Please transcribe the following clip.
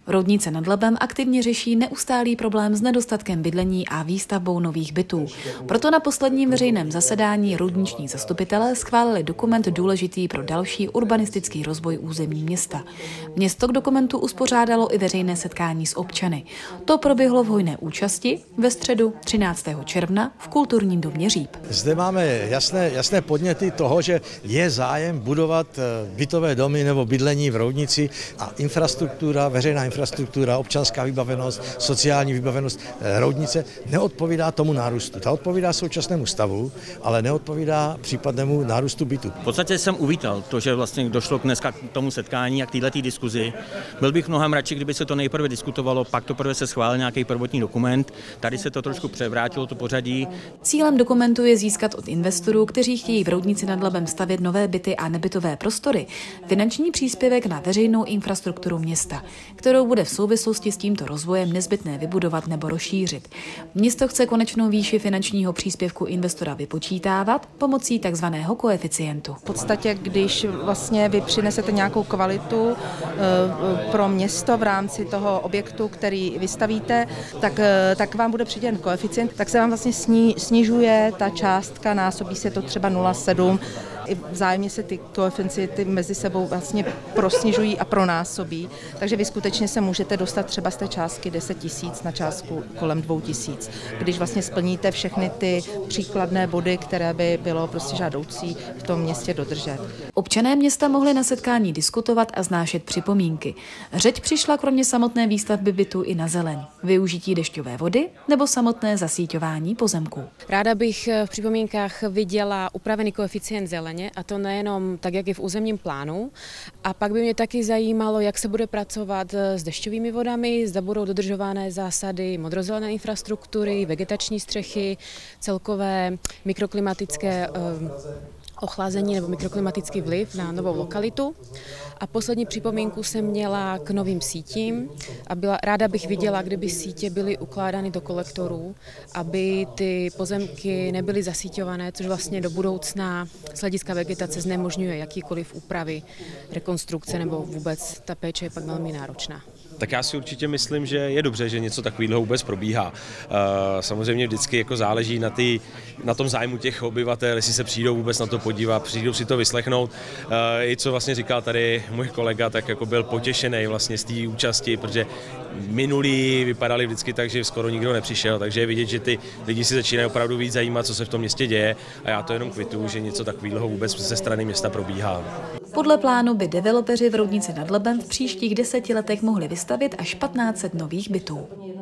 Roudnice nad Labem aktivně řeší neustálý problém s nedostatkem bydlení a výstavbou nových bytů. Proto na posledním veřejném zasedání roudniční zastupitelé schválili dokument důležitý pro další urbanistický rozvoj území města. Město k dokumentu uspořádalo i veřejné setkání s občany. To proběhlo v hojné účasti ve středu 13. června v Kulturním domě Říp. Zde máme jasné podněty toho, že je zájem budovat bytové domy nebo bydlení v Roudnici a infrastruktura, veřejná infrastruktura, občanská vybavenost, sociální vybavenost Roudnice neodpovídá tomu nárůstu. Ta odpovídá současnému stavu, ale neodpovídá případnému nárůstu bytu. V podstatě jsem uvítal to, že vlastně došlo dneska k tomu setkání a k této diskuzi. Byl bych mnohem radši, kdyby se to nejprve diskutovalo, pak to prvé se schválil nějaký prvotní dokument. Tady se to trošku převrátilo, to pořadí. Cílem dokumentu je získat od investorů, kteří chtějí v Roudnici nad Labem stavět nové byty a nebytové prostory, finanční příspěvek na veřejnou infrastrukturu města, kterou bude v souvislosti s tímto rozvojem nezbytné vybudovat nebo rozšířit. Město chce konečnou výši finančního příspěvku investora vypočítávat pomocí takzvaného koeficientu. V podstatě, když vlastně vy přinesete nějakou kvalitu pro město v rámci toho objektu, který vystavíte, tak vám bude přidělen koeficient, tak se vám vlastně snižuje ta částka, násobí se to třeba 0,7. I vzájemně se ty koeficienty mezi sebou vlastně prosnižují a pronásobí, takže vy skutečně se můžete dostat třeba z té částky 10 000 na částku kolem 2 000, když vlastně splníte všechny ty příkladné body, které by bylo prostě žádoucí v tom městě dodržet. Občané města mohli na setkání diskutovat a vznášet připomínky. Řeč přišla kromě samotné výstavby bytu i na zeleň, využití dešťové vody nebo samotné zasíťování pozemků. Ráda bych v připomínkách viděla upravený koeficient zeleně, a to nejenom tak, jak je v územním plánu. A pak by mě taky zajímalo, jak se bude pracovat s dešťovými vodami, zda budou dodržované zásady modrozelené infrastruktury, vegetační střechy, celkové mikroklimatické ochlazení nebo mikroklimatický vliv na novou lokalitu. A poslední připomínku jsem měla k novým sítím a ráda bych viděla, kdyby sítě byly ukládány do kolektorů, aby ty pozemky nebyly zasíťované, což vlastně do budoucna z hlediska vegetace znemožňuje jakýkoliv úpravy, rekonstrukce nebo vůbec ta péče je pak velmi náročná. Tak já si určitě myslím, že je dobře, že něco takového vůbec probíhá. Samozřejmě vždycky jako záleží na tom zájmu těch obyvatel, jestli se přijdou vůbec na to podívat, přijdou si to vyslechnout. I co vlastně říkal tady můj kolega, tak jako byl potěšený vlastně z té účasti, protože minulý vypadali vždycky tak, že skoro nikdo nepřišel, takže je vidět, že ty lidi si začínají opravdu víc zajímat, co se v tom městě děje a já to jenom kvituju, že něco takového vůbec ze strany města probíhá. Podle plánu by developeři v Roudnici nad Labem v příštích 10 letech mohli vystavit až 1500 nových bytů.